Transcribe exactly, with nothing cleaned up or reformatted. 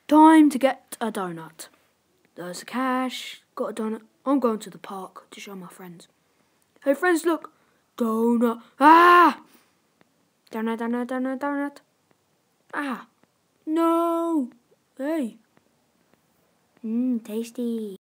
Time to get a donut. There's the cash. Got a donut. I'm going to the park to show my friends. Hey friends, look. Donut. Ah! Donut, donut, donut, donut. Ah! No! Hey! Mmm, tasty.